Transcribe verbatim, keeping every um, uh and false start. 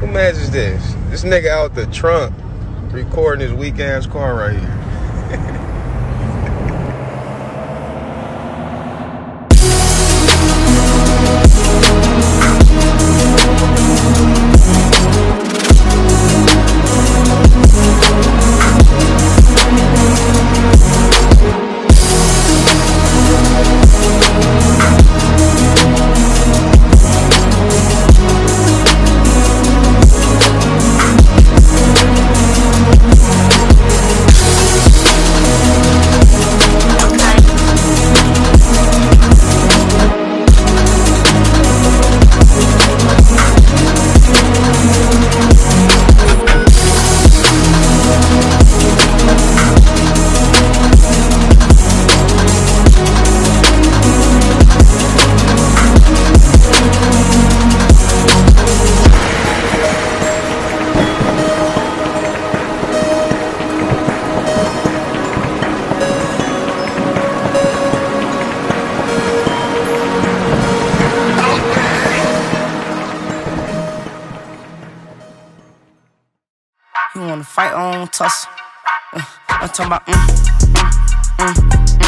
Who match is this? This nigga out the trunk recording his weak ass car right here. You wanna fight on tussle? Uh, I'm talking about mm, mm, mm.